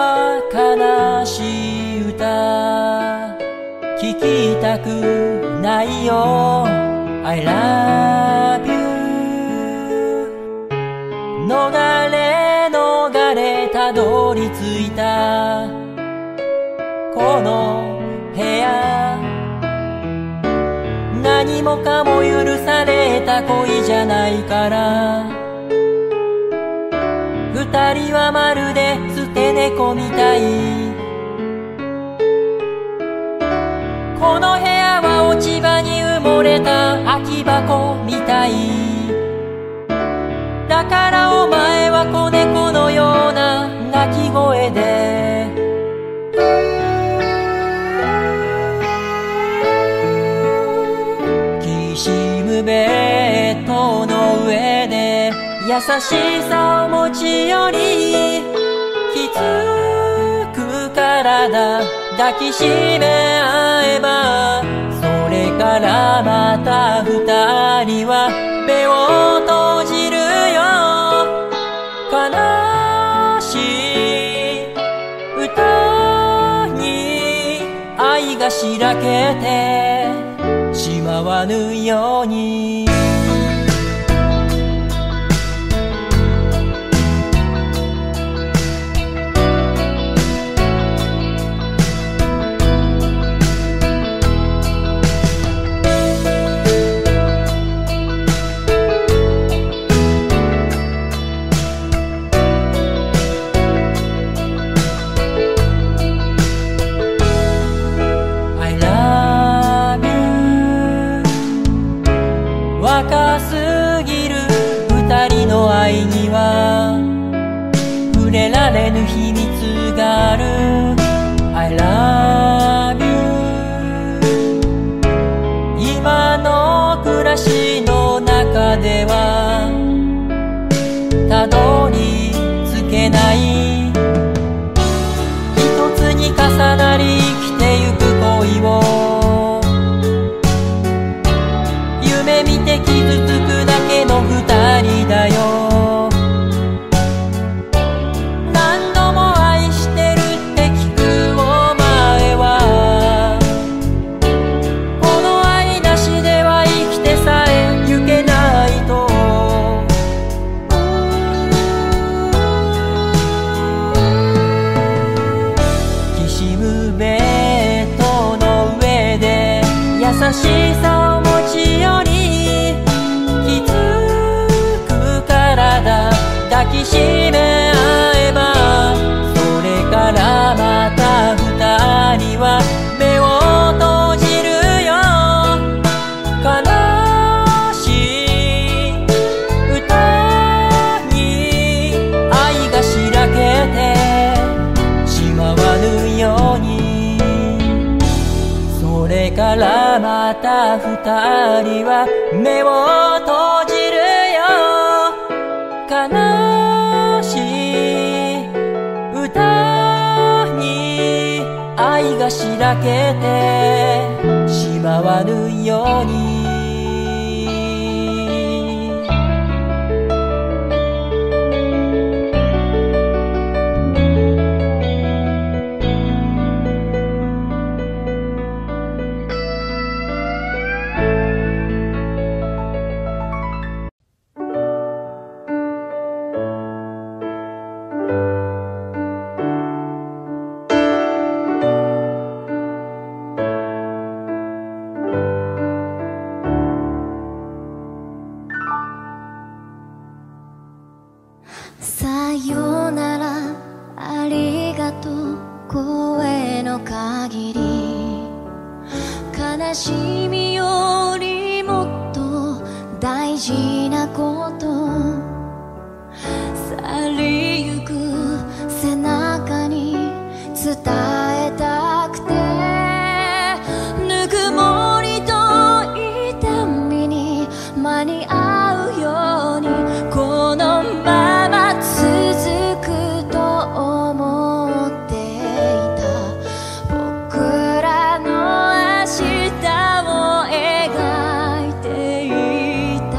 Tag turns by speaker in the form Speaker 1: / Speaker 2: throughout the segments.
Speaker 1: は悲しい歌聞きたくないよ I love you 逃れたどり着いたこの部屋何もかも許された恋じゃないから二人はまるで捨て猫みたいこの部屋は落ち葉に埋もれた空き箱みたいだからお前は子猫のような鳴き声できしむベッドの上で優しさを持ち寄りきつく体抱きしめ合えばそれからまた二人は目を閉じるよ悲しい歌に愛がしらけてしまわぬように若すぎる二人の愛には触れられぬ秘密がある I love you 今の暮らしの中ではたどり着けない一つに重なり生きてゆく恋を夢見て傷つくだけの二人だよ何度も愛してるって聞くお前はこの愛なしでは生きてさえゆけないときしむベッドの上で優しさを持ち寄り抱きしめ合えばそれからまた二人は目を閉じるよ悲しい歌に愛がしらけてしまわぬようにそれからまた二人は目を閉じるよ悲しい歌に愛がしらけてしまわぬように
Speaker 2: さよならありがとう声の限り悲しみよりもっと大事なこと去りゆく背中に伝えたくてぬくもりと痛みに間に合うようにこのまま続くと思っていた僕らの明日を描いていた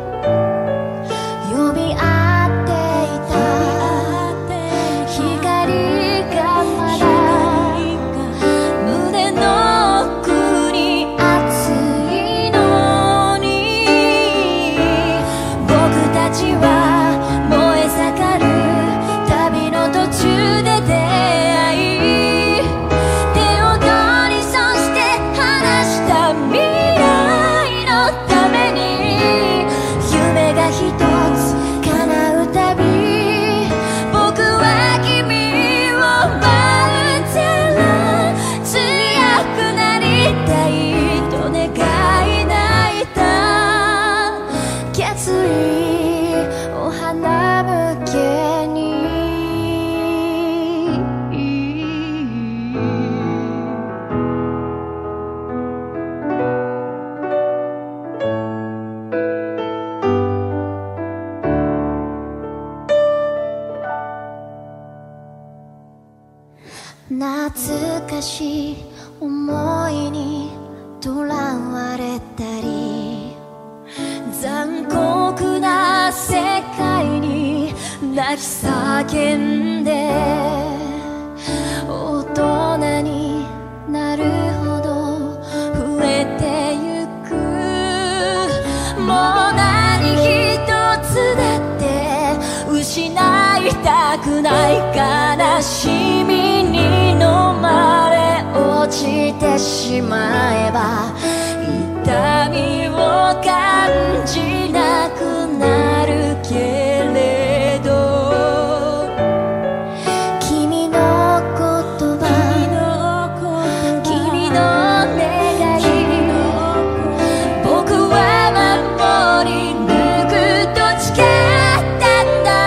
Speaker 2: 呼び合っていた光懐かしい思いにとらわれたり、残酷な世界に泣き叫んで、大人になるほど増えてゆく。もう何一つだって失いたくない。悲しみに飲まれ落ちてしまえば痛みを感じなくなるけれど、君の言葉、君の願い、僕は守り抜くと誓ったんだ。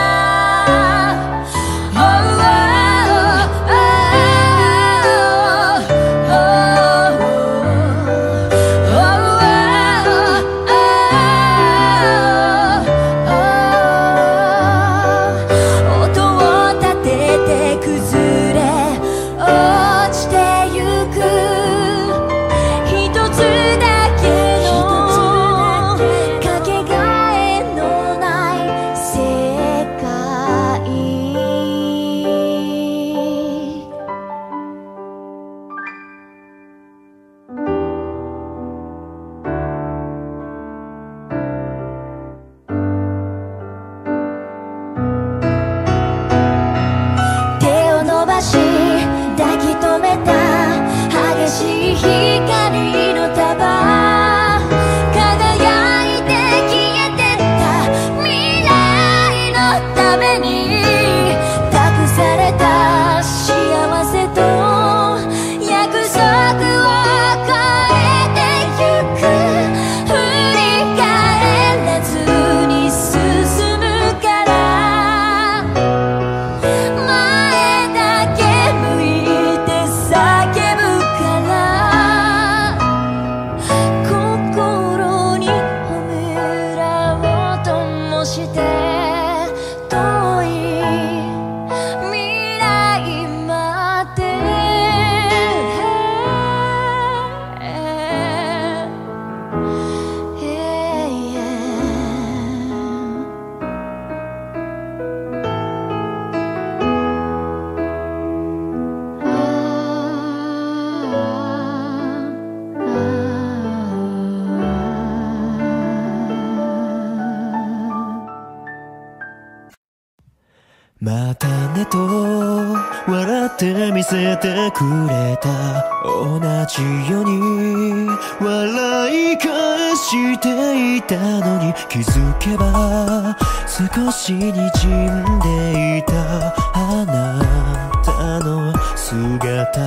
Speaker 3: またねと笑って見せてくれた。同じように笑い返していたのに、気づけば少し滲んでいたあなたの姿。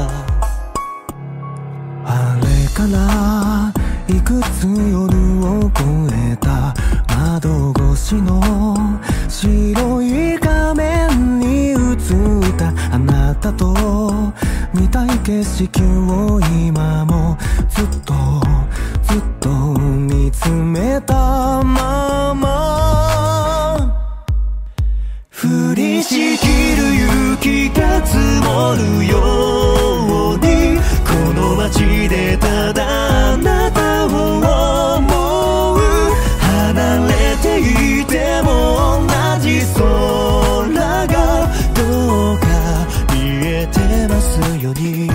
Speaker 4: あれからいくつ夜を越えた。窓越しの白い画面に映ったあなたと見たい景色を今もずっとずっと見つめたまま、降りしきる雪が積もるように、この街でただあなたを思う。離れていても同じ空がどうか見えてますように。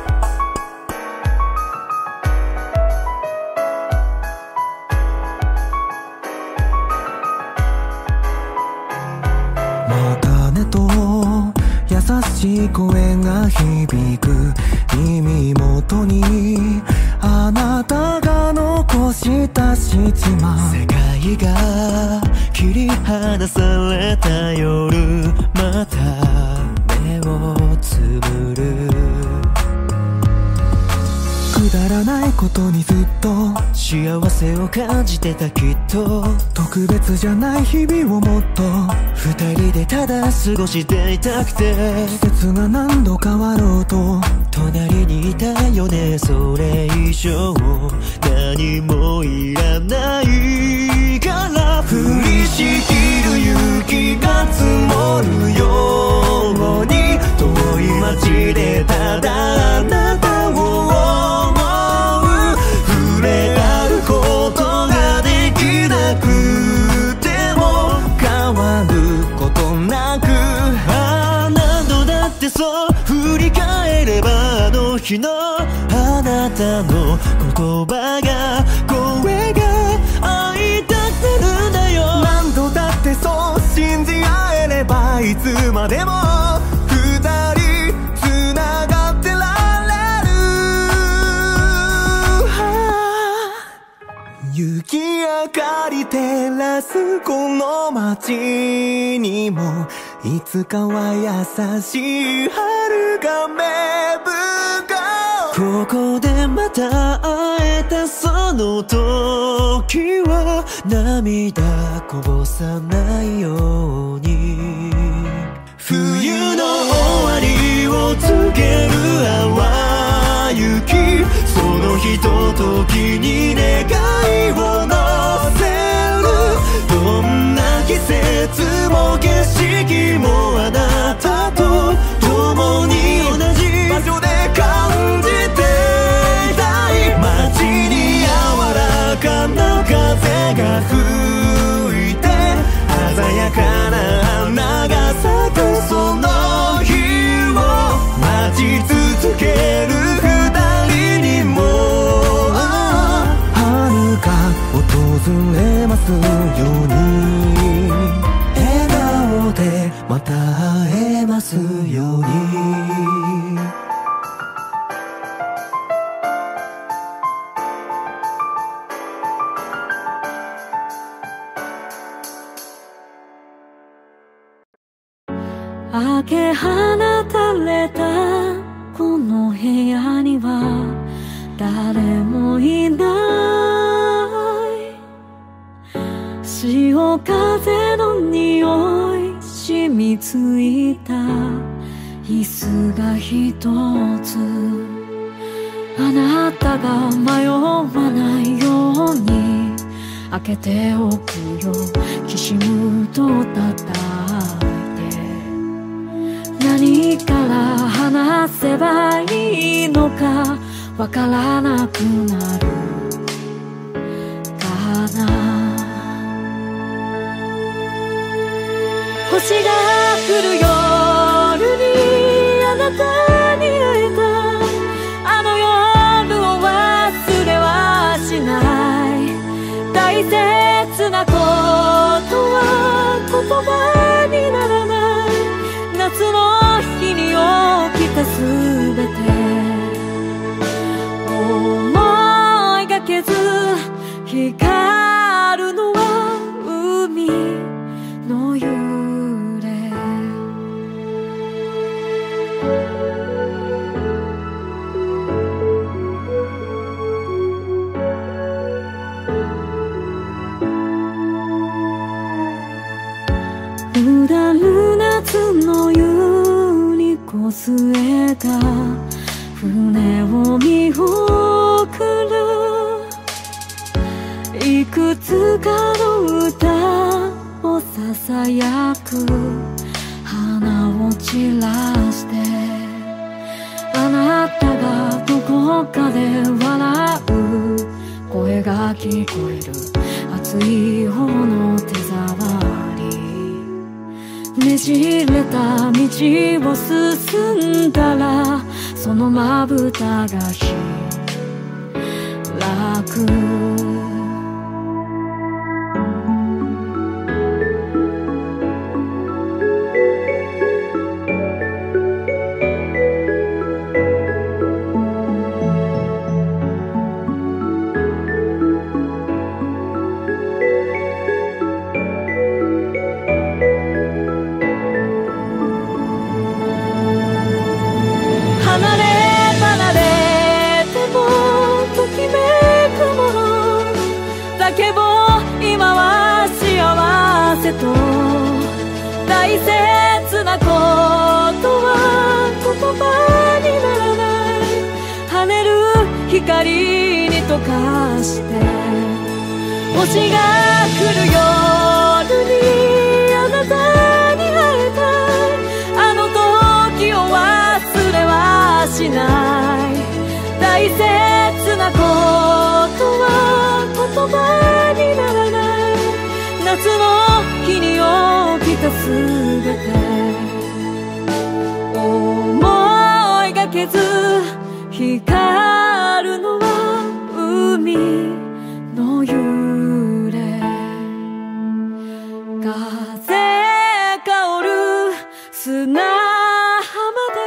Speaker 4: またねと優しい声が響く耳元に、あなたが残した指紋。
Speaker 3: 世界が切り離された夜、また目をつぶる。
Speaker 4: くだらないことにずっと
Speaker 3: 幸せを感じてたきっと。
Speaker 4: 特別じゃない日々をもっと
Speaker 3: 二人でただ過ごしていたくて、
Speaker 4: 季節が何度変わろうと
Speaker 3: 隣にいたよね。それ以上何もいらないから、降りしきる雪が積もるように、遠い街ってそう振り返ればあの日のあなたの言葉が声が会いたくなるんだよ。
Speaker 4: 何度だってそう信じ合えればいつまでも二人つながってられる。雪明かり照らすこの街にもいつかは優しい春が芽吹こう。
Speaker 3: ここでまた会えたその時は涙こぼさないように冬の終わりを告げる淡雪そのひとときに願いを乗せる。どんな季節も景色もあなたと共に同じ場所で感じていたい。街に柔らかな風が吹いて鮮やかな花が咲くその日を待ち続ける二人にも
Speaker 4: 春が訪れますように
Speaker 3: 笑顔でまた会えますように。
Speaker 2: 開け放たれたこの部屋には誰もいない。潮風の匂い染みついた椅子が一つ。あなたが迷わないように開けておくよ。きしむと叩いて何から話せばいいのかわからなくなるかな。星が降る夜にあなたに会えた。あの夜を忘れはしない。大切なことは言葉にならない。夏の日に起きたすべて思いがけず光るのは海の幽霊。うだる夏の湯にこすれた船を見送る。いくつかの歌をささやく花を散らして。あなたがどこかで笑う声が聞こえる。熱い方の手触りねじれた道を進んだらそのまぶたが開く。大切なことは言葉にならない。跳ねる光に溶かして星が来る夜にあなたに会えた。あの時を忘れはしない。大切なことは言葉にならない。夏の日に起きたすべてけず光るのは海の幽霊。風香る砂浜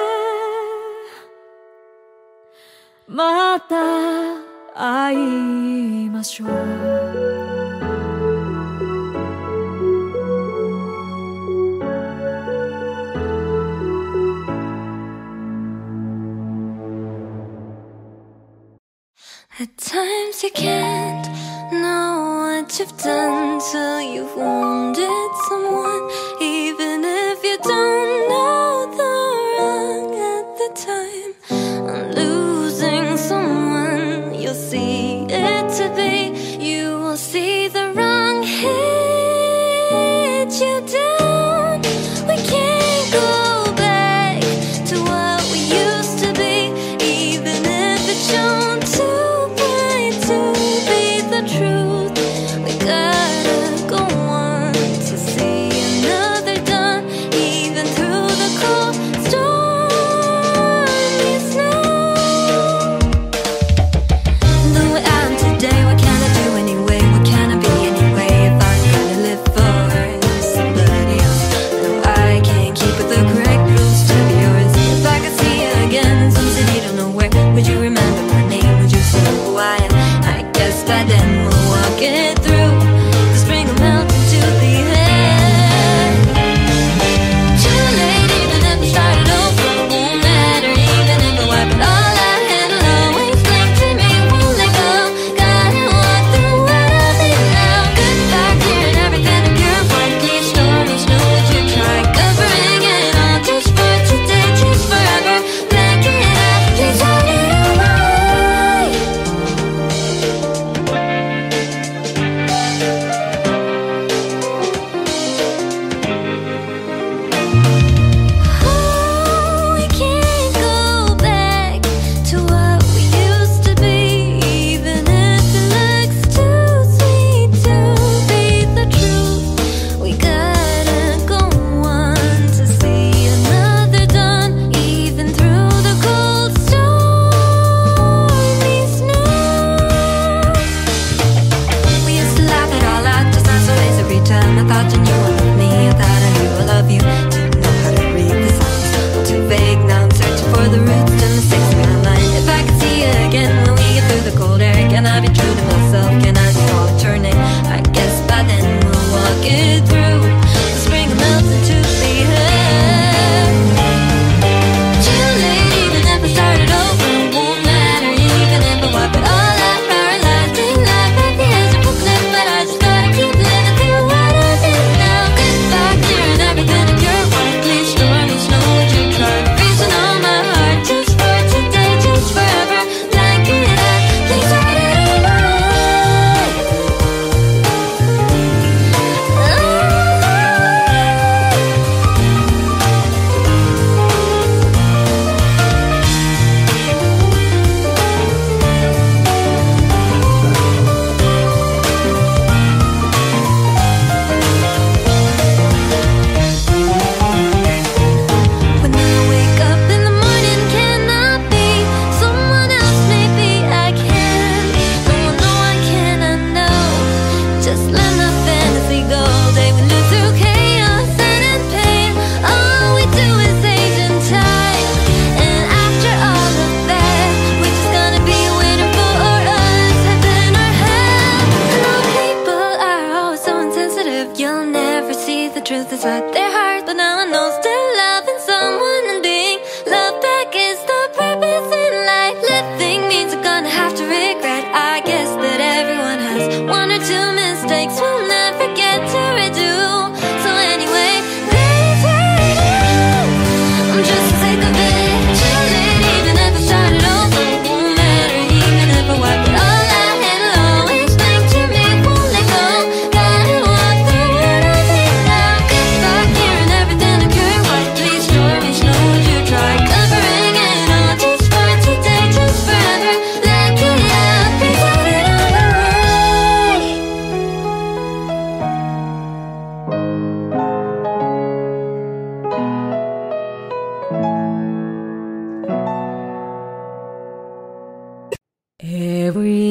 Speaker 2: でまた会いましょう。At times you can't know what you've done till you've wounded someone, even if you don't know the wrong at the time. I'm losing someone, you'll see it to be. You will see the wrong hit you down. We can't go back to what we used to be, even if it's shown to truth. We gotta go on to see another dawn, even through the cold storm.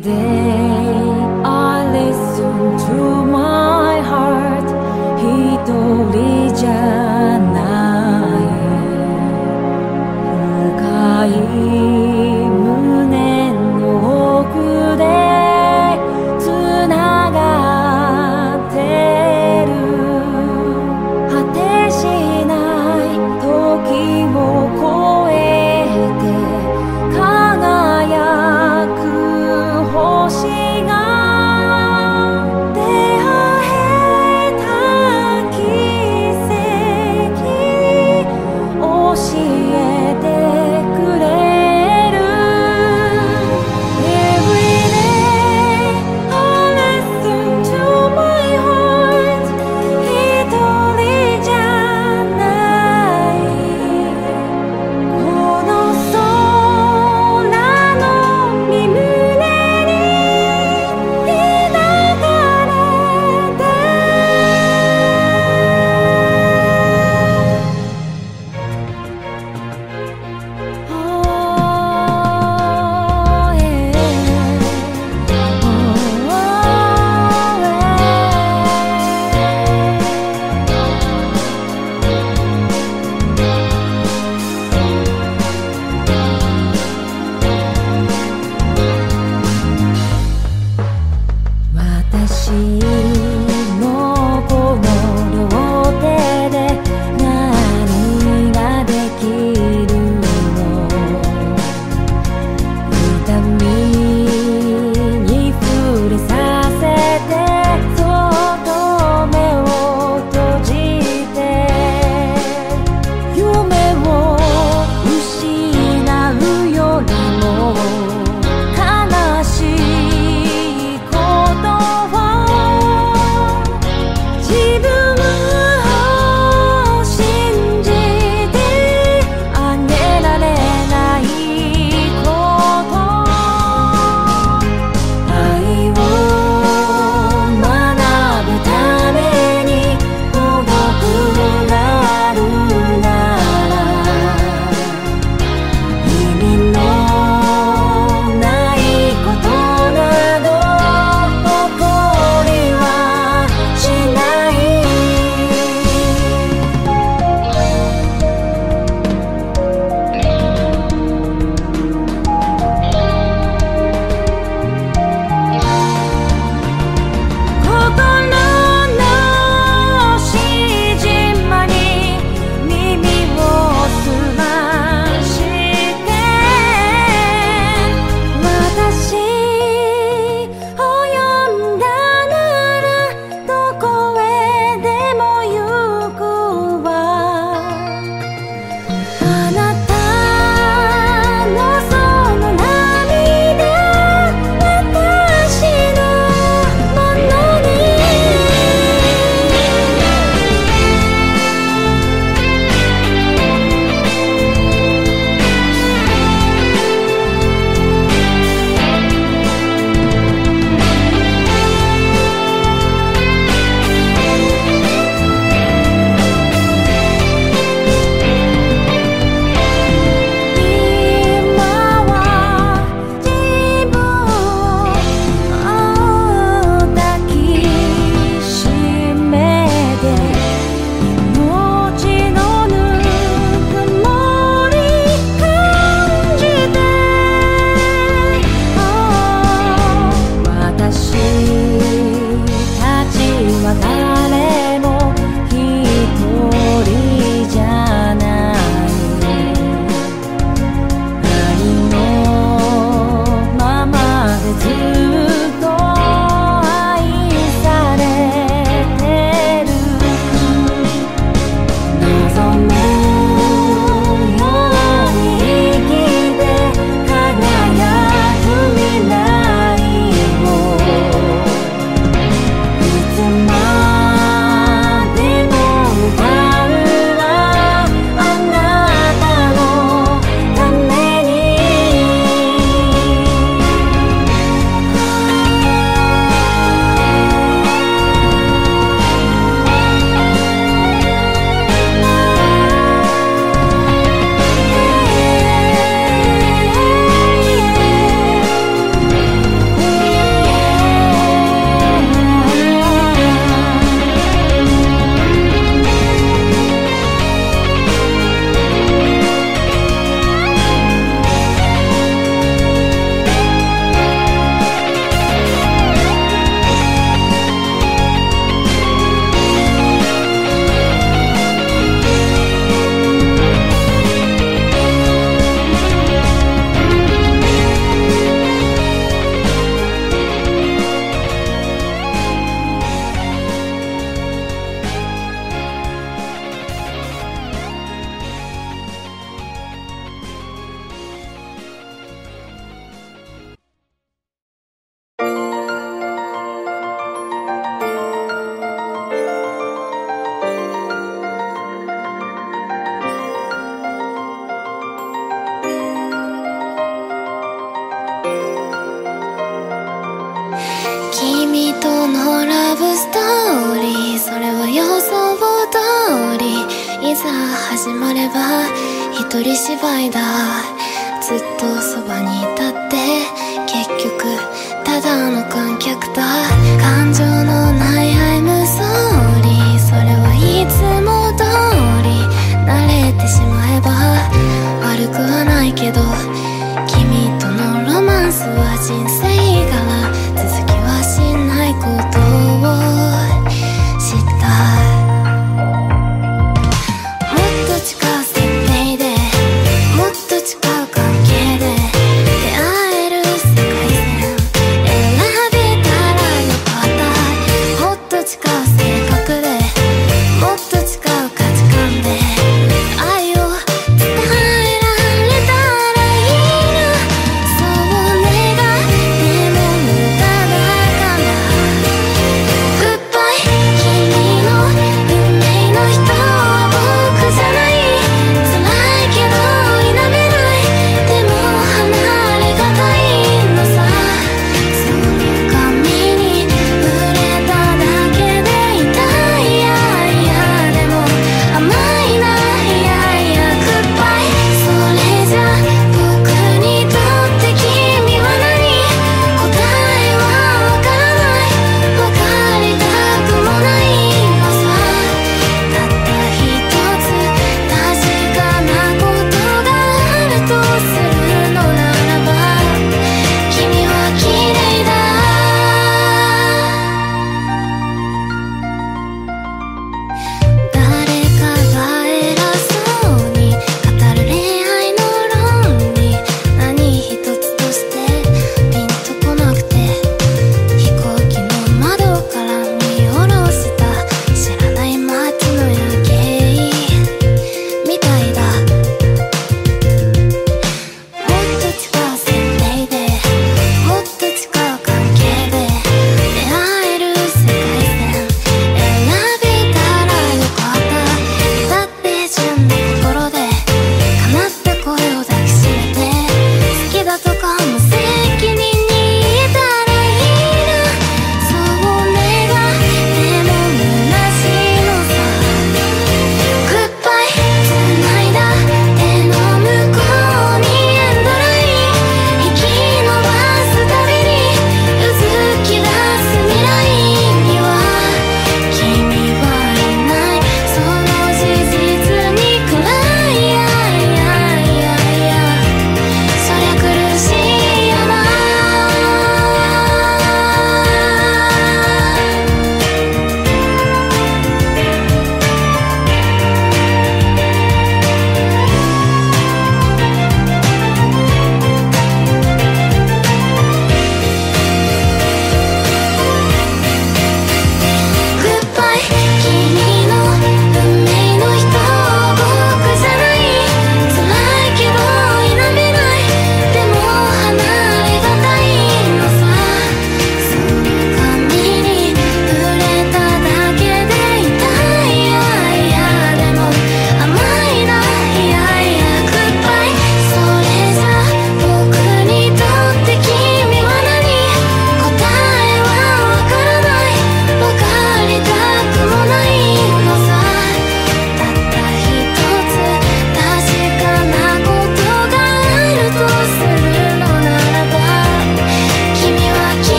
Speaker 2: day I listen to my heart 一人じゃない深い胸の奥でつながってる果てしない時を越えて輝く星りそれは予想通り、いざ始まれば一人芝居だ。ずっとそばにいたって結局ただの観客だ。感情のない I'm sorry、 それはいつも通り慣れてしまえば悪くはないけど、君とのロマンスは人生から続きはしないことを知った。もっと近い設定でもっと近い関係で出会える世界線選べたらよかった。もっと近い性格でもっと近い価値観で愛を伝えられたらいいな。そう願って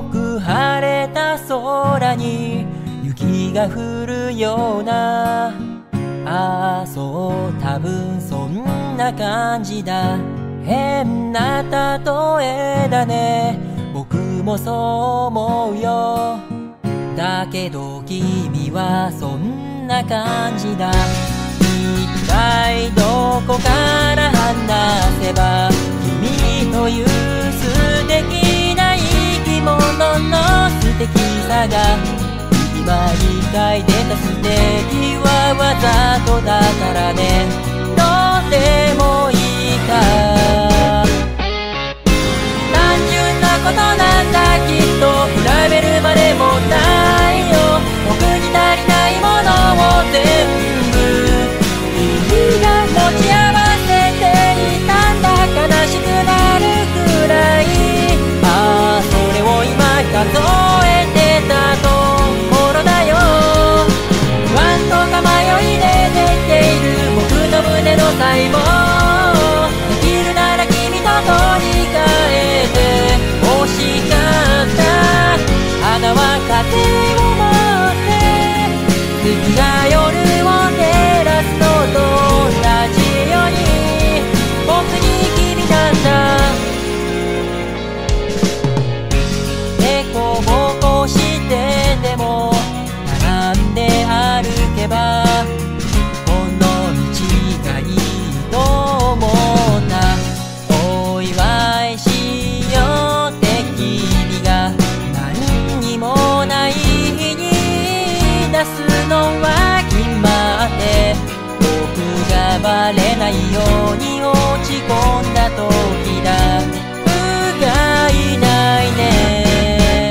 Speaker 1: く晴れた空に雪が降るような、ああそう多分そんな感じだ。変な例えだね、僕もそう思うよ。だけど君はそんな感じだ。一体どこから話せば君という素敵な生き物の素敵さが今理解でた。素敵はわざとだからね、どうでもいいか。単純なことなんだ、きっと比べるまでもないよ。僕に足りないものを全部君が持ち合わせていたんだ。悲しくなるくらい、ああそれを今数えてたところだよ。不安とか迷いでできている僕の胸の細胞、できるなら君と取り替えて欲しかった。花は風を持って月が夜を照らすのと同じように僕に君なんだ。でこぼこしてでも並んで歩けばこの道がいいと思った。お祝いしようって君が何にもない日に出すのは決まって、僕がバレないように落ち込んだ時だ。不甲斐ないね。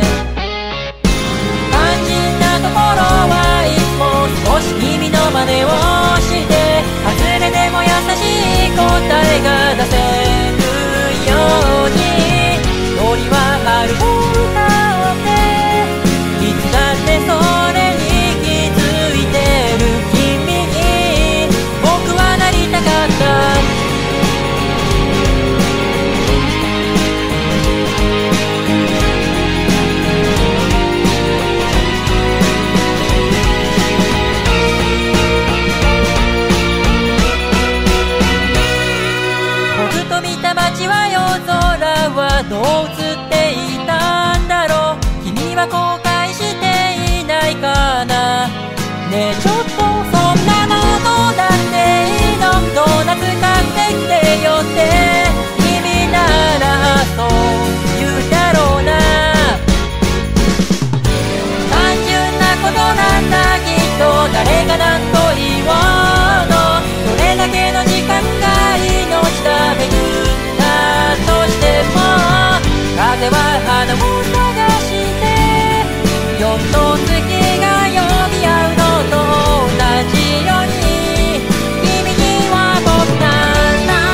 Speaker 1: 肝心なところはいつも少し君の真似をして、外れでも優しい答えが出せるように、鳥は春を歌っていつだってそれに気づいてる君に僕はなりたかった。僕と見た街は夜空はどう映っていたんだろう。君は後悔していないかな。ねえちょっとそんなのどうだっていいの。ドーナツ買ってきてよって君ならそう言うだろうな。単純なことなんだ、きっと誰が何と言おうの。どれだけの時間が命だめくったとしても、風は花を探して夜と月が呼び合うのと同じように君には僕なんだ。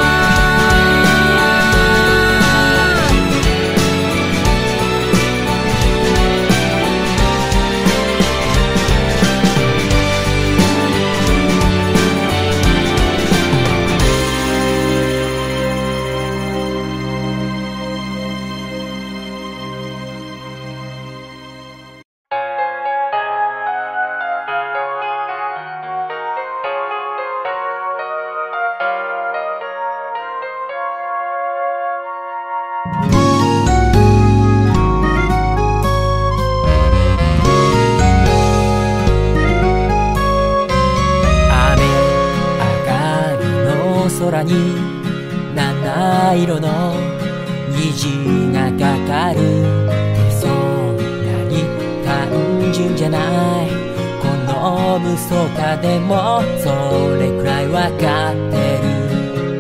Speaker 1: 空に七色の虹がかかるってそんなに単純じゃない。この無双化でもそれくらいわかってる。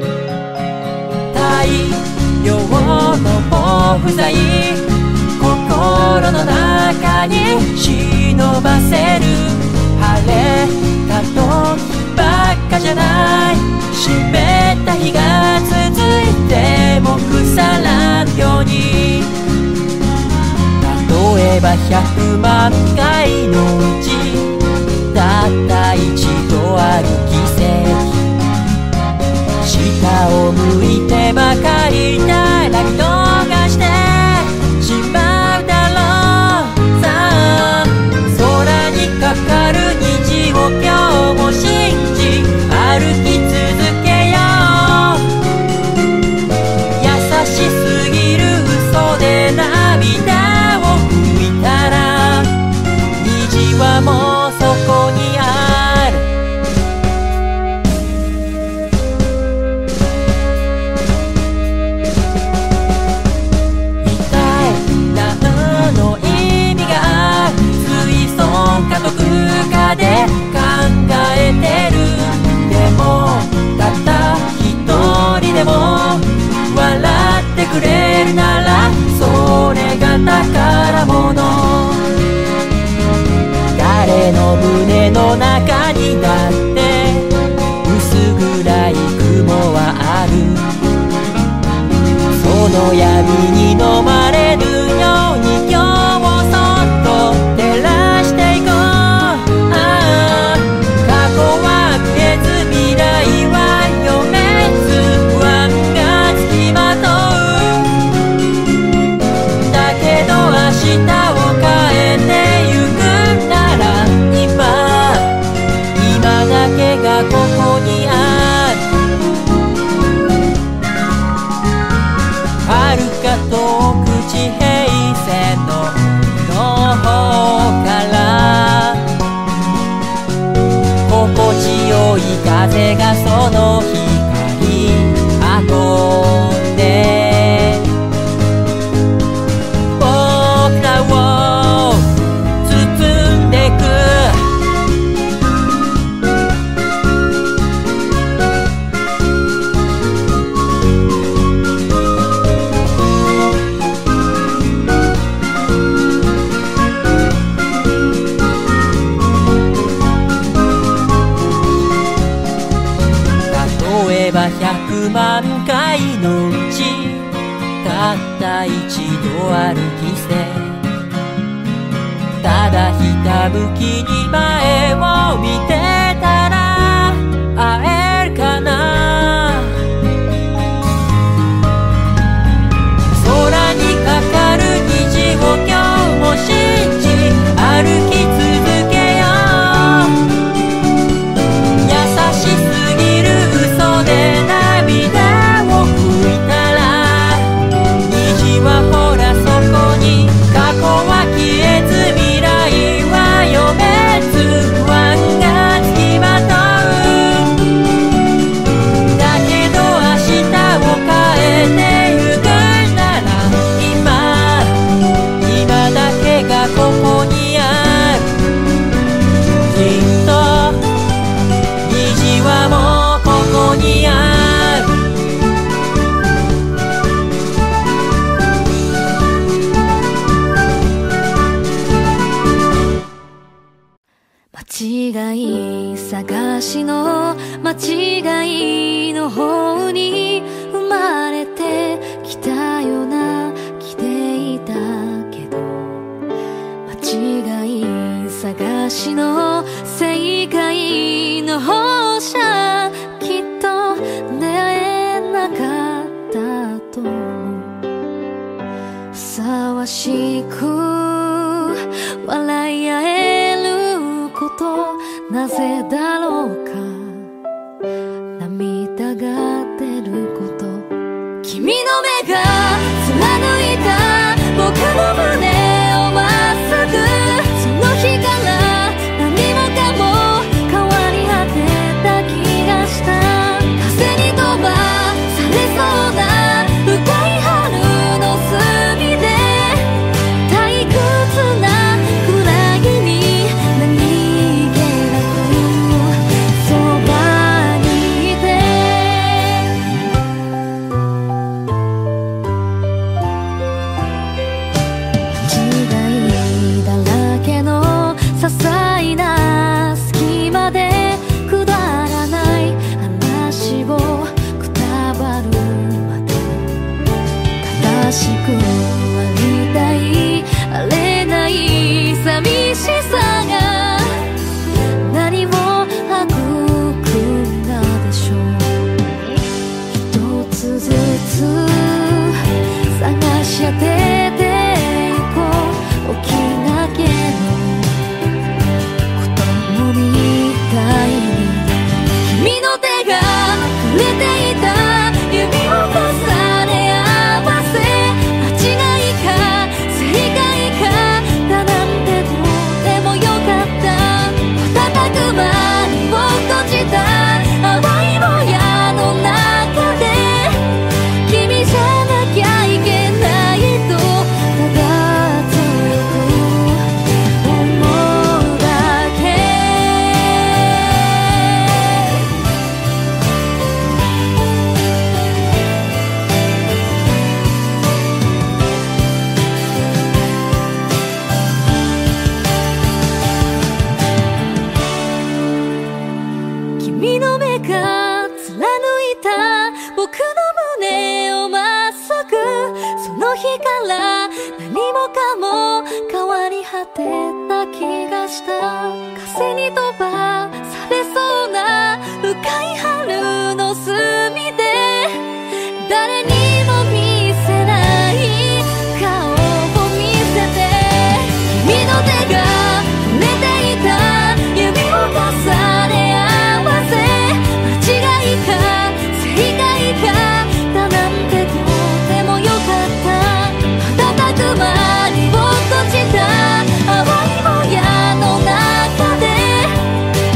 Speaker 1: 太陽の防腐剤心の中に忍ばせる。晴れた時ばっかじゃない。湿った日が続いても腐らんように。例えば100万回のうちたった一度ある奇跡。下を向いてばかりなら見逃してしまうだひたむきに前を見てたら会えるかな。空にかかる虹を今日も信じ歩き続けよう。優しすぎる嘘で涙を拭いたら、虹はほらそこに、過去は消えず未来は読めず不安がつきまとう。だけど明日を変えてゆくなら、今だけがここにある。きっと虹はもうここにある。
Speaker 2: 間違い探しの間違いの方に生まれてきたような気でいたけど、間違い探しの正解の方じゃきっと出会えなかったと思う。ふさわしく笑い合えることなぜだろうか。涙が出ること、君の目が貫いた僕の胸をまっすぐ、その日から何もかも変わり果てた気がした。風に飛ばされそうな深い春の隅で退屈なクラゲに何気なくそばにいて、違いだらけの些細な隙間でくだらない話をくたばるまで、正しくありたいあれない寂しさが何を育んだでしょう。一つずつ探し当てていこう、大きな毛の子供みたいに。君の手が触れていた指を重ね合わせ、間違いか正解かだなんてどうでもよかった。瞬く間に落っこちた淡いもやの中で、君じゃなきゃいけないとただ強く思うだけ。君の目が貫いた僕の胸をまっすぐ、その日から何もかも変わり果てた気がした。風に飛ばされそうな深い春の隅で、誰にも見せない顔を見せて、君の手が触れていた指を重ね合わせ、間違いか正解かだなんてどうでもよかった。瞬く間に落っこちた淡いもやの中で、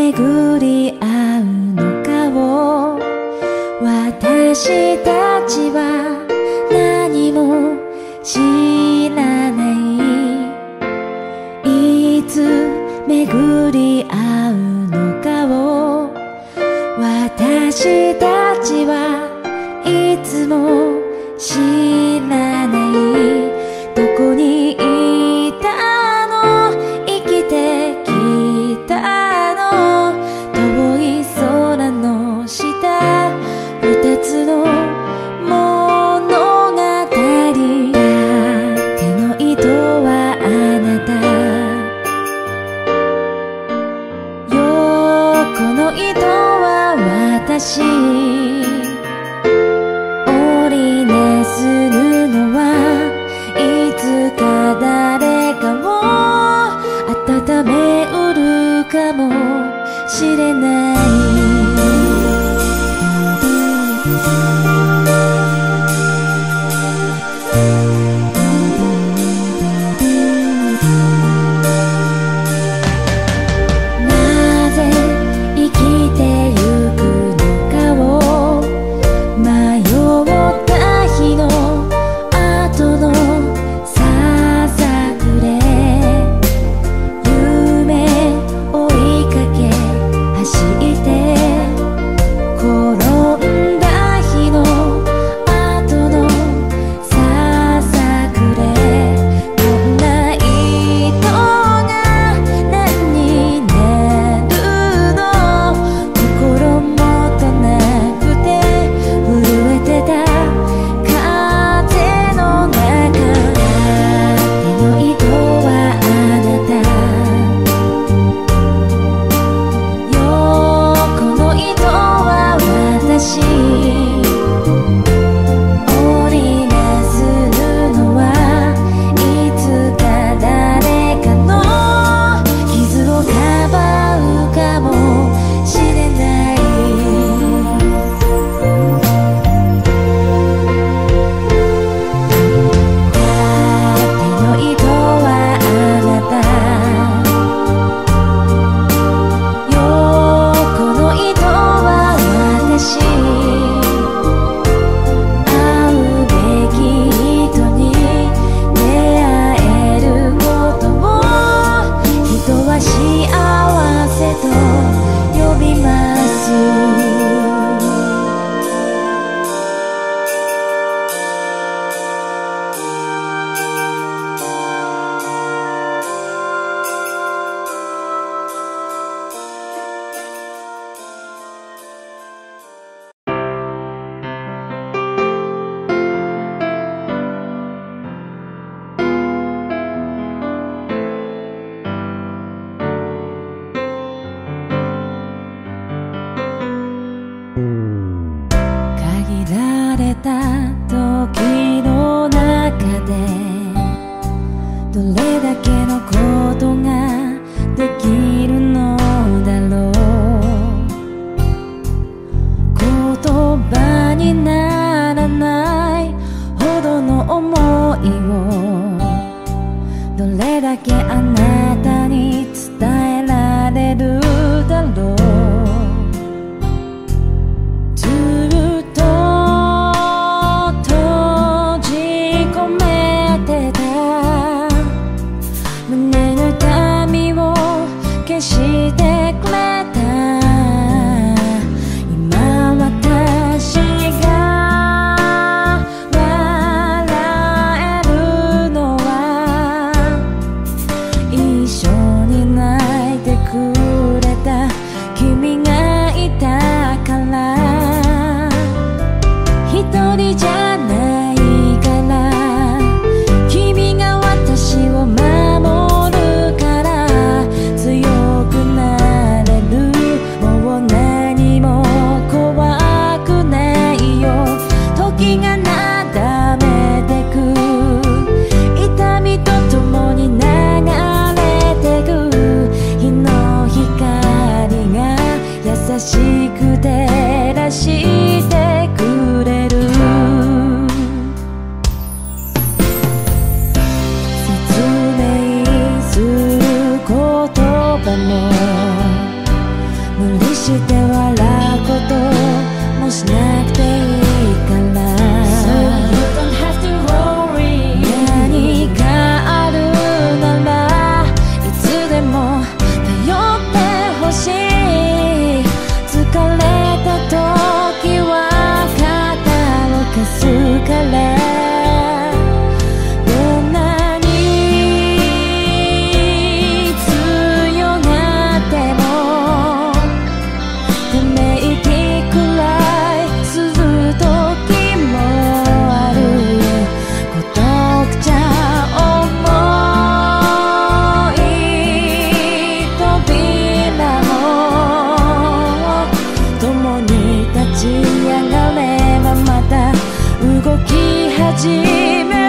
Speaker 2: 巡り合うのかを私たちは何も知らない。いつ巡り合うのかを私たちはいつも知らない。どこにいたの、生きてきたの、遠い空の下、二つの物語。手の糸はあなた、横の糸は私。織りなするのはいつか誰かを温めうるかもしれない。なぜ生きてゆくのかを迷った日の後のささくれ、夢追いかけ走って転んだ日の後のささくれ、こんな糸が何になるの、心もとなくて震えてた風の中。手の糸はあなた、横の糸は私。織りなするのはいつか誰かの傷をかばうかもしれない。手の糸はあなた、横の糸は私。会うべき人に出会えることを人は幸せと呼びます。限られた時の中でどれだけのことができるのだろう。言葉にならないほどの想いをどれだけあなたに伝えられるだろう。ずっと閉じ込めてた胸の痛みを消してくれた。今私が笑えるのは一緒に泣いてくれた君がいたから。一人じゃないから君が私を守るから強くなれる。もう何も怖くないよ。時がなだめてく痛みとともに流れてく日の光が優しく照らしてくれる。説明する言葉もして笑うこともしなくていいから、So you don't have to worry 何かあるならいつでも頼ってほしい。疲れた時は肩を貸すから、どんなに強がってもため息くらいする時もある。孤独じゃ重い扉も共に立ち上がればまた動き始める。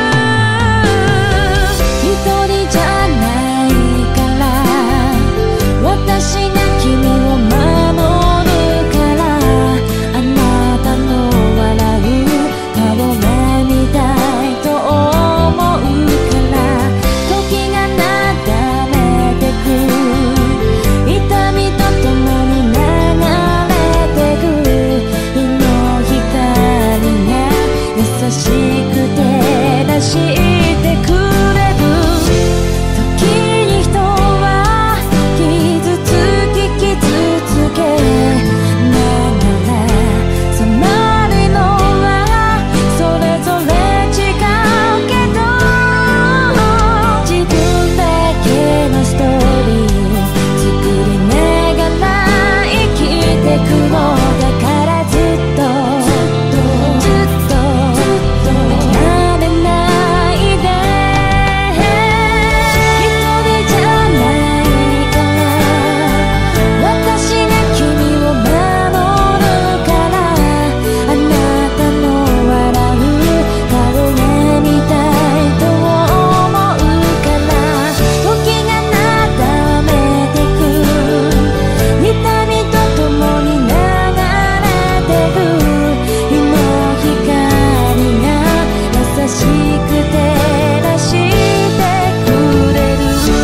Speaker 2: 一人じゃないから私が君を守るから、あなたの笑う顔が見たいと思うから、時がなだめてく痛みとともに流れてく日の光が優しく照らしてくれる。時に人は傷つき傷つけながら収まるのはそれぞれ違うけど、自分だけのストーリー作りながら生きてくのだから、ずっと諦めないで。一人じゃないから私が君を守るから、あなたの笑う顔が見たいと思うから、時がなだめてく痛みとともに流れてく日の光が優しく照らしてくれる。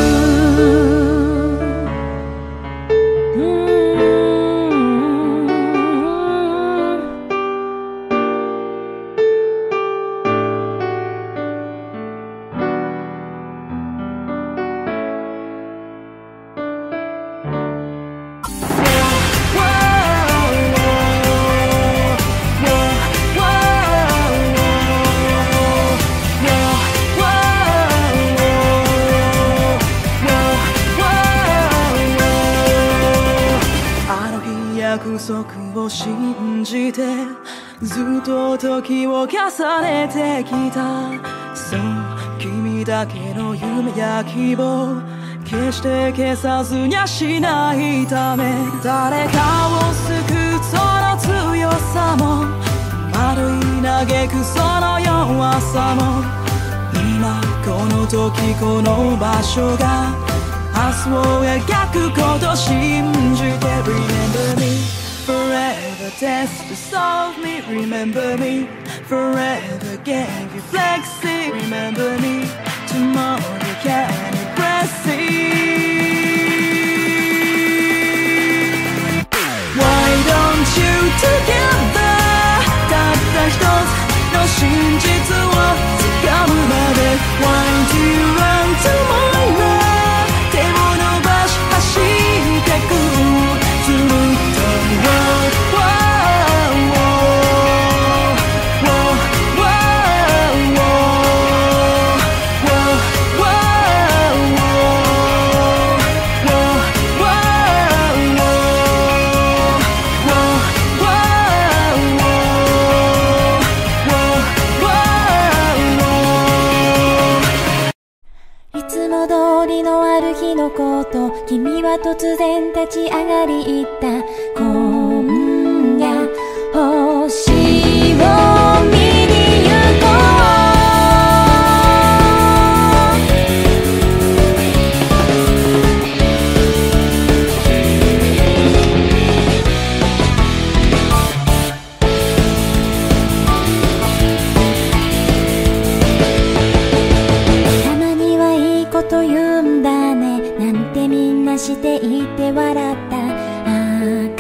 Speaker 5: あの日約束を信じてずっと時を重ねてきた。そう君だけの夢や希望決して消さずにゃしないため、誰かを救うその強さも丸い嘆くその弱さも、今この時この場所が明日を描くこと信じて Remember me forever test to solve me Remember me forever gave you flexi Remember me tomorrow can you press it Why don't you together たった一つの真実を掴むまで Why do you run tomorrow手を伸ばし走ってくずっと
Speaker 2: いつも通りのある日のこと、君は突然立ち上がり言った。今夜星を見に行こたまにはいいこと言うんだねなんてみんなしていて笑った。あ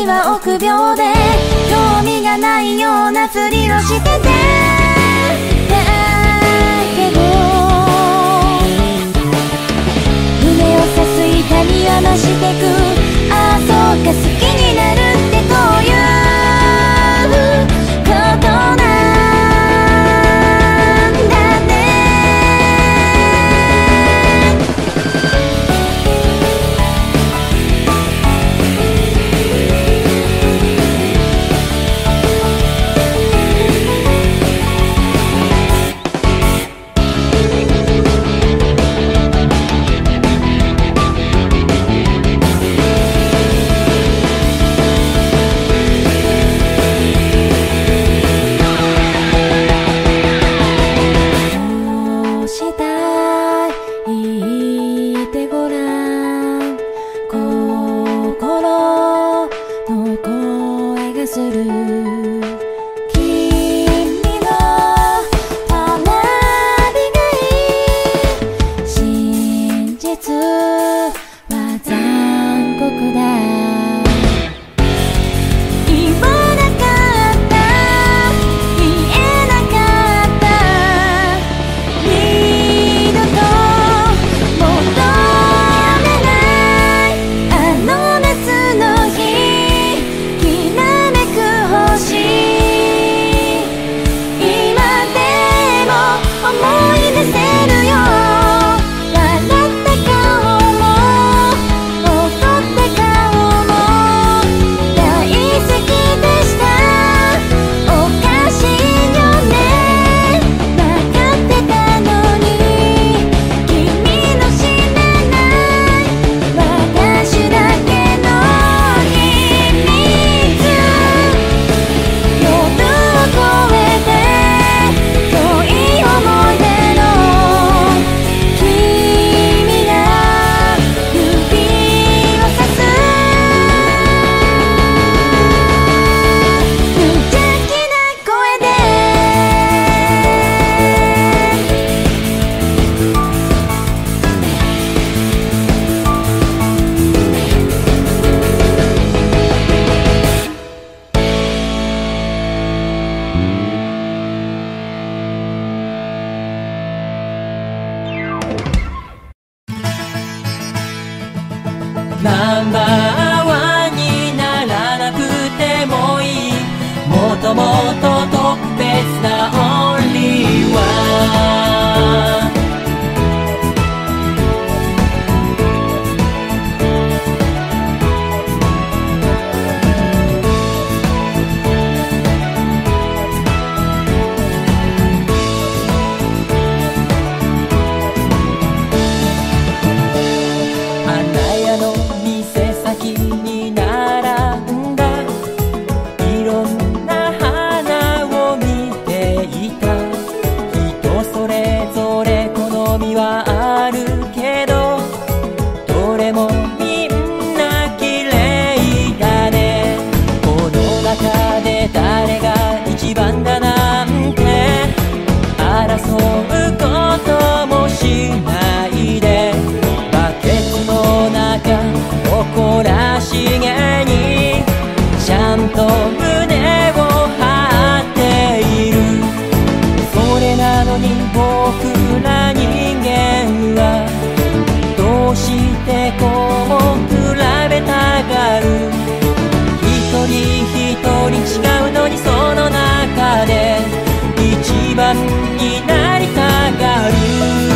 Speaker 2: 私は臆病で興味がないようなふりをしてて、だけど胸を刺す痛みは増してく。ああそうか、好きになるってこういうことなんだね。
Speaker 1: ナンバーワンにならなくてもいい、もともと特別なオンリーワン。一番になりたがる。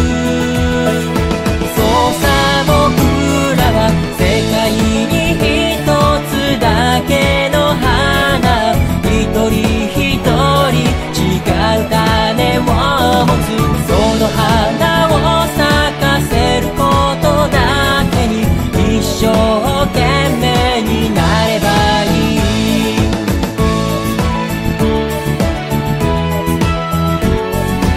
Speaker 1: そうさ、僕らは世界に一つだけの花、一人一人違う種を持つ。その花を咲かせることだけに一生懸命になればいい。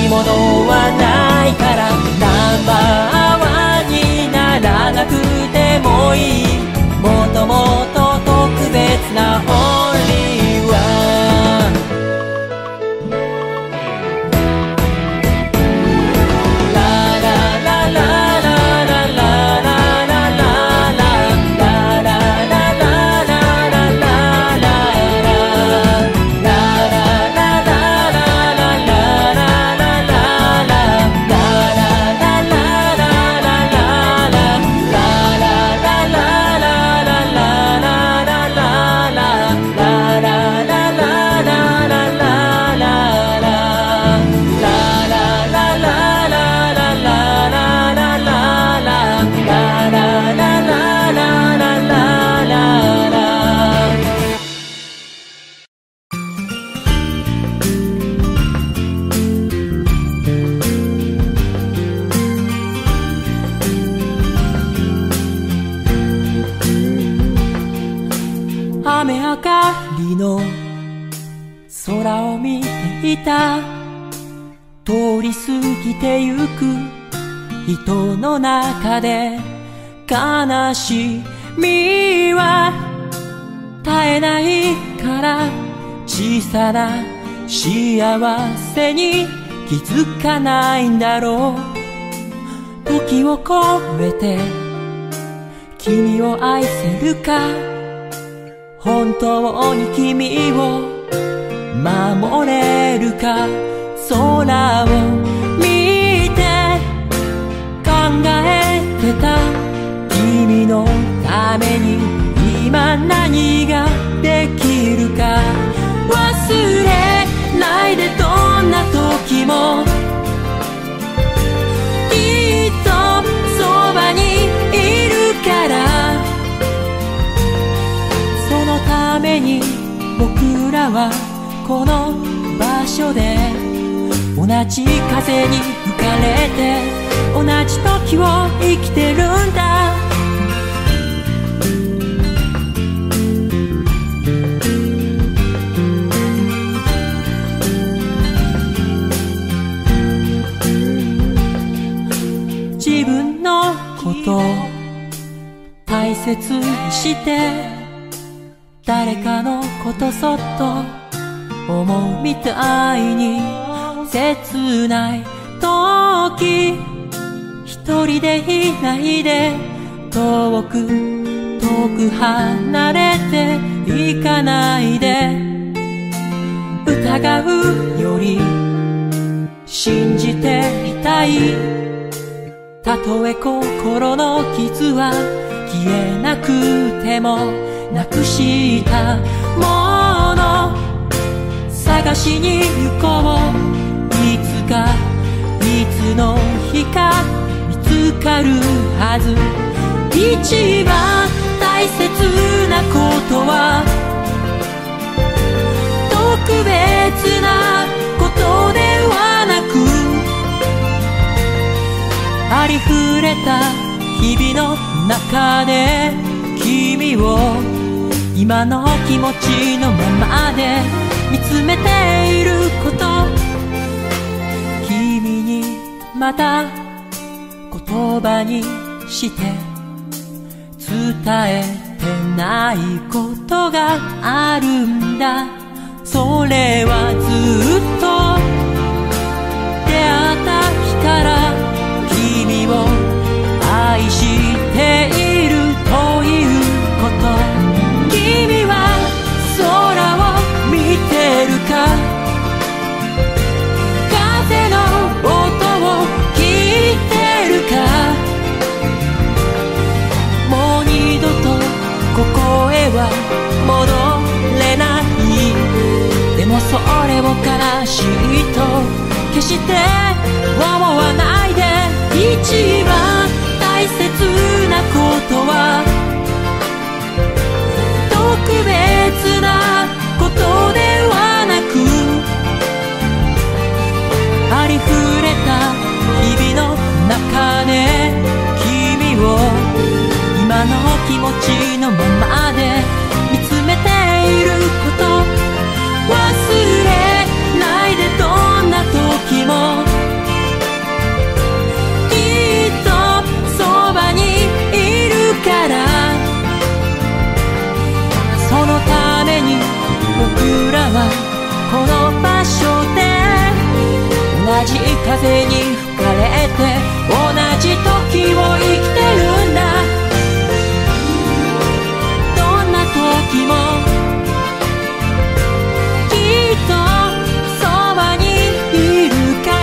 Speaker 1: 物はないからナンバーワンにならなくてもいい、もっともっと特別なオンリーワン。
Speaker 6: 雨上がりの空を見ていた、通り過ぎてゆく人の中で悲しみは絶えないから、小さな幸せに気づかないんだろう。時を超えて君を愛せるか、本当に君を守れるか、空を見て考えてた、君のために今何ができるか、忘れないでどんな時もきっとそばにいるから、そのために僕らはこの場所で同じ風に吹かれて同じ時を生きてるんだ。自分のことを大切にして誰かのことそっと思うみたいに、切ない時一人でいないで、遠く離れていかないで、疑うより信じていたい、たとえ心の傷は消えなくても、なくしたもの探しに行こう、いつかいつの日か見つかるはず。一番大切なことは特別なことではなく、ありふれた日々の中で君を今の気持ちのままで見つめていること、君にまた言葉にして伝えてないことがあるんだ。それはずっと出会った日から君を愛しているということ。君は空を見てるか、風の音を聞いてるか、もう二度とここへは戻れない。でもそれを悲しいと決して思わないで、一番大切なことは特別なことではなく、ありふれた日々の中で君を今の気持ちのままで見つめていること、忘れないでどんな時も
Speaker 1: 風に吹かれて同じ時を生きてるんだ。どんな時もきっとそばにいるから。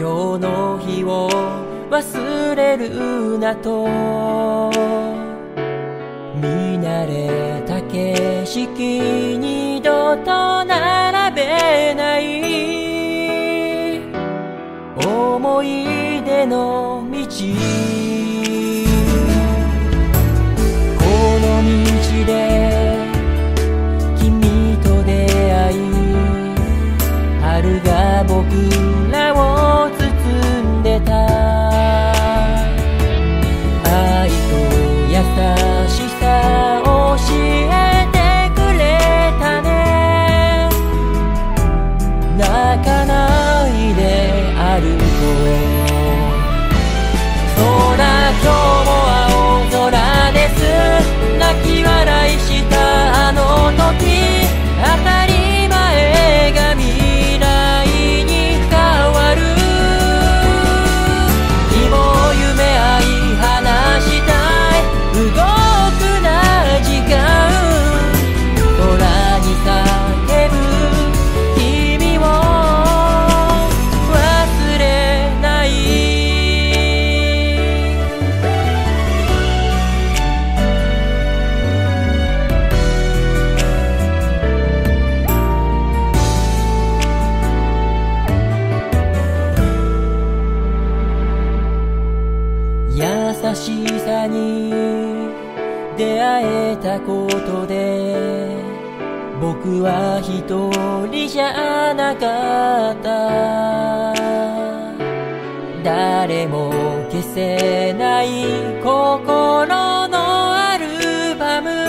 Speaker 1: 今日の日を忘れるなと見慣れた景色二度と並べない思い出の道この道で君と出会い春が僕らを包んでた愛と優しさ教えてくれたね泣かないで歩こう空今日も青空です泣き笑いしたあの時当たり前が未来に変わる今を夢愛話したい動くな時間空に叫ぶ君を忘れない優しさに出会えたことで僕は一人じゃなかった誰も消せない心のアルバム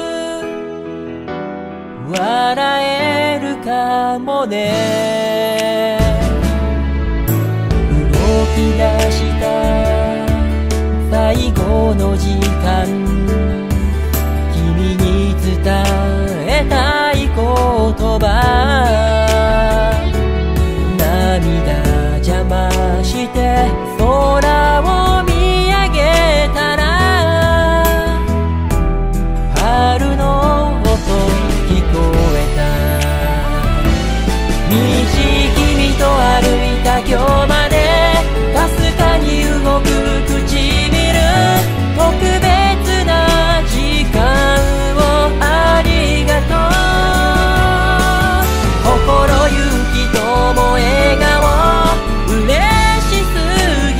Speaker 1: 笑えるかもね動き出した最後の時間君に伝えたい言葉涙邪魔して空を見上げたら春の音聞こえた道君と歩いた今日までかすかに動く唇特別な時間をありがとう心ゆきとも笑顔嬉しす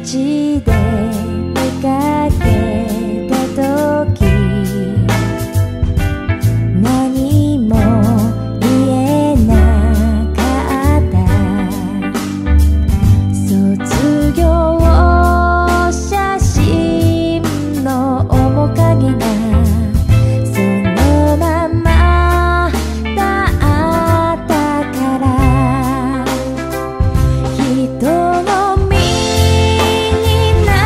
Speaker 2: で見かけた時何も言えなかった卒業写真の面影がそのままだったから人の身にな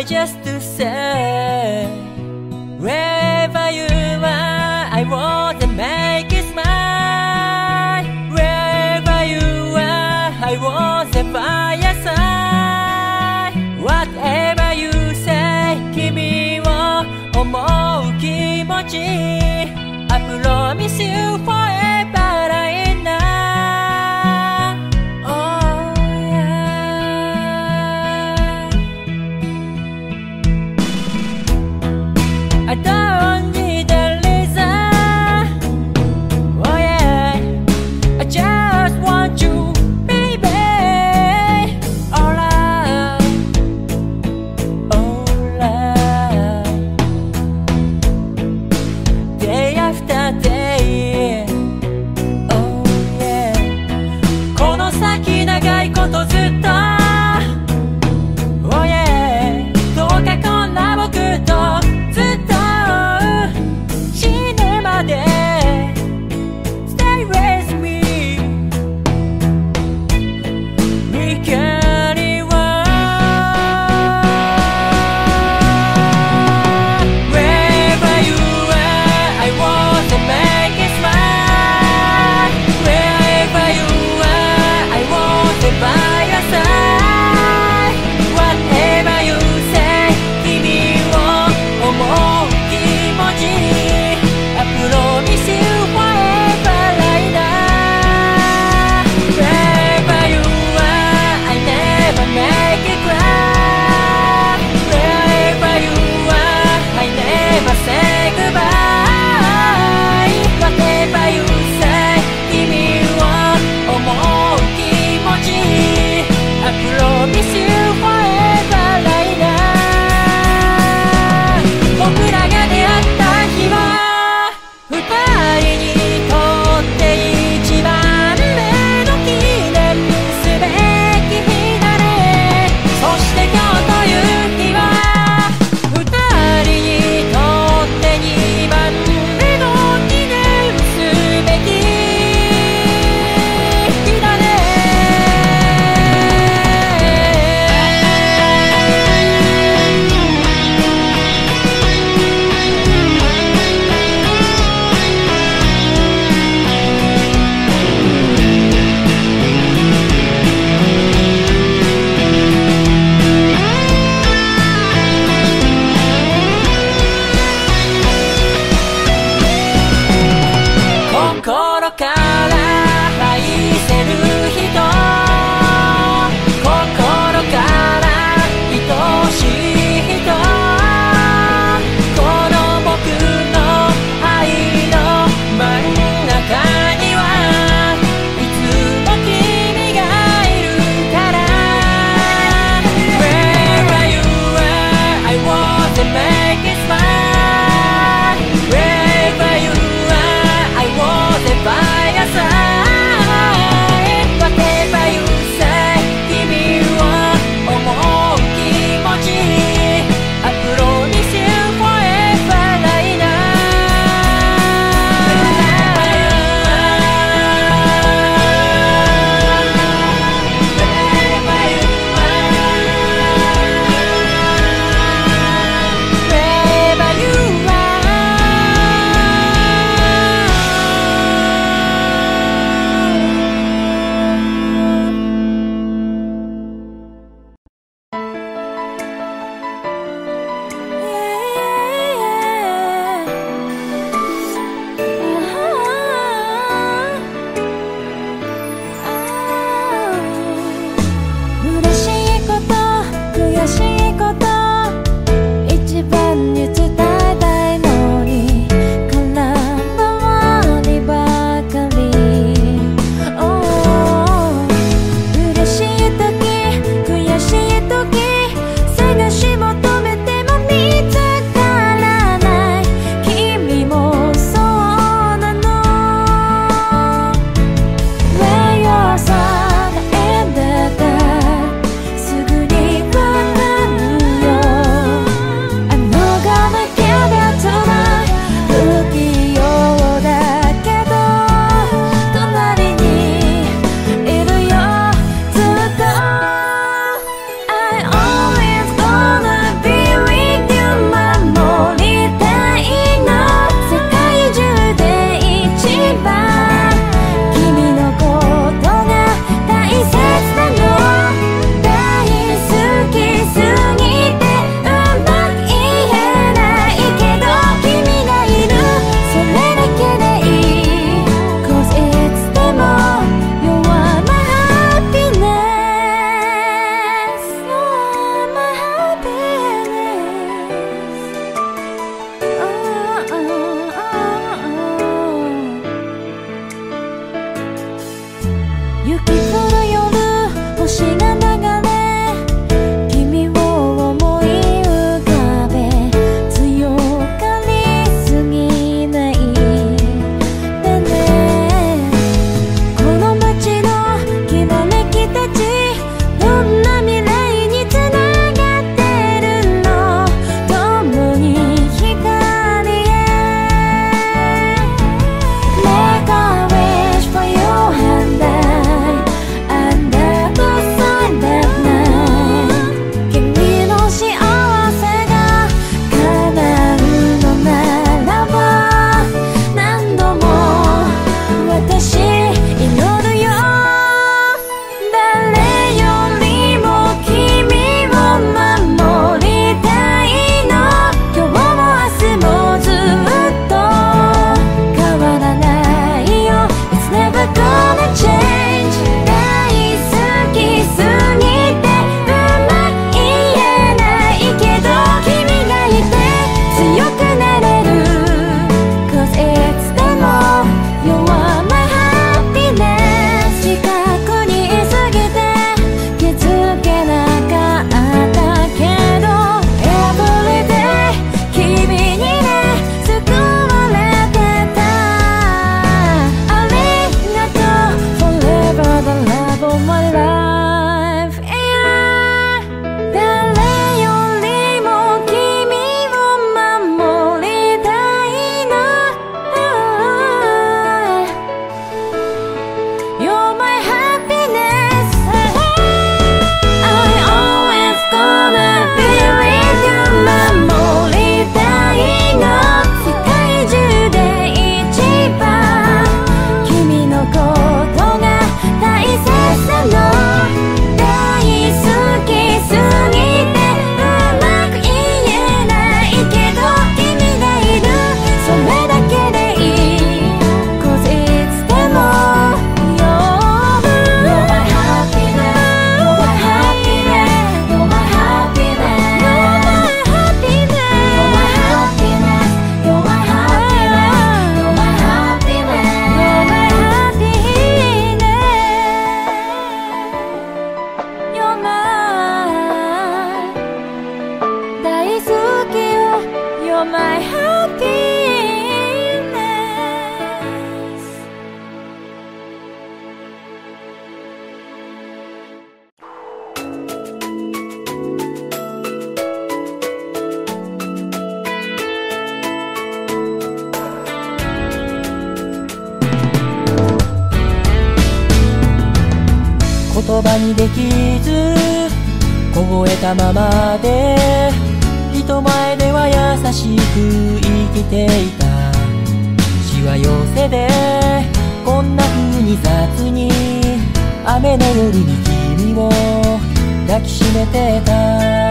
Speaker 1: I just to say wherever you are I want to make you smile wherever you are I want to fireside whatever you say 君を思う気持ち I promise you forever right now Oh yeah I don't need a reason Oh yeah I just want you baby Alright Alright Day after day Oh yeah この先長いことずっと Oh yeah どうかこんな僕とずっと言葉にできず凍えたままで人前では優しく生きていた。しわ寄せでこんな風に雑に雨の夜に君を抱きしめてた。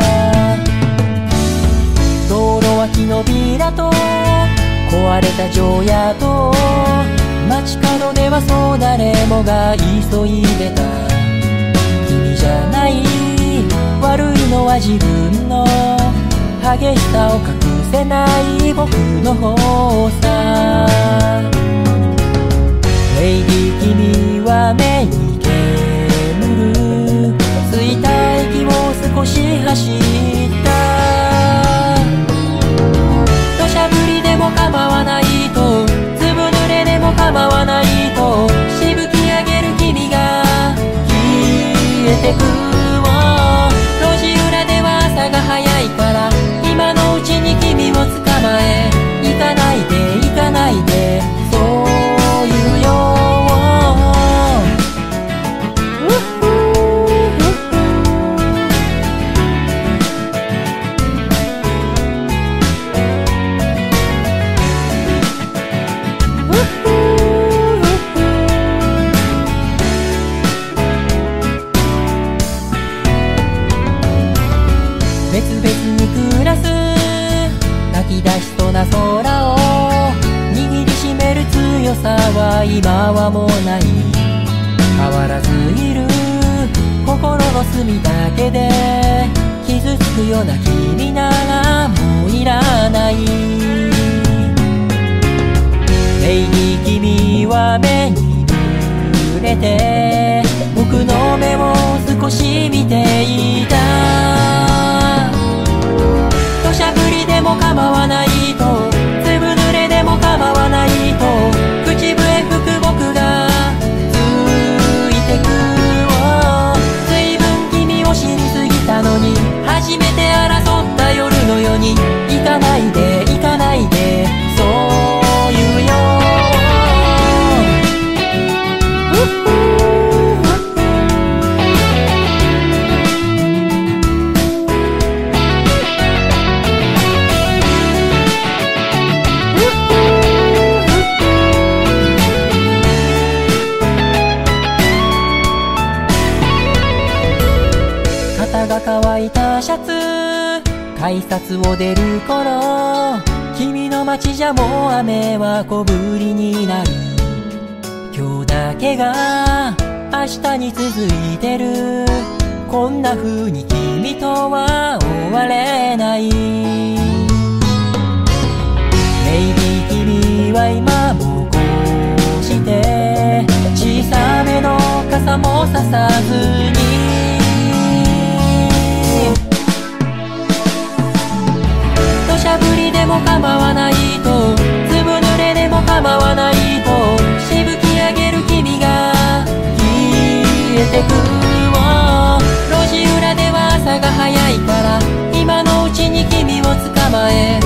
Speaker 1: 道路脇のビラと壊れた城屋と街角ではそう誰もが急いでた。君じゃない悪いのは自分の激しさを隠せない僕の方さ。レイディ君は目に煙るついた息を少し走った。土砂降りでも構わないと粒濡れでも構わないとしぶき上げる君が消えてく。路地裏では朝が早いから今のうちに君を捕まえ行かないで行かないでそう言うよ。別々に暮らす泣き出しそうな空を握りしめる強さは今はもうない。変わらずいる心の隅だけで傷つくような君ならもういらない。レイに君は目に濡れて僕の目を少し見ていた。土砂降りでも構わないと粒濡れでも構わないと口笛吹く僕がついてく。随分君を知りすぎたのに初めて争った夜のように行かないで行かないでそう言うよ。肩が乾いたシャツ改札を出る頃君の街じゃもう雨は小降りになる。今日だけが明日に続いてるこんな風に君とは終われない。メイビー君は今もこうして小さめの傘もささずに土砂降りでも構わないと粒濡れでも構わないとしぶき上げる君が消えてく。路地裏では朝が早いから今のうちに君を捕まえ